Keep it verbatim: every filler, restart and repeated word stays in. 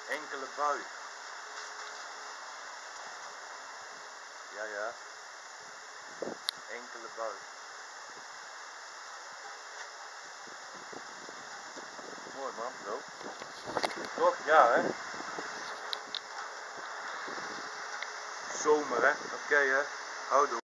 Enkele bui. Ja, ja. Enkele bui. Mooi man, zo. Toch? Ja hè. Zomer hè. Oké okay, hè. Houdoe.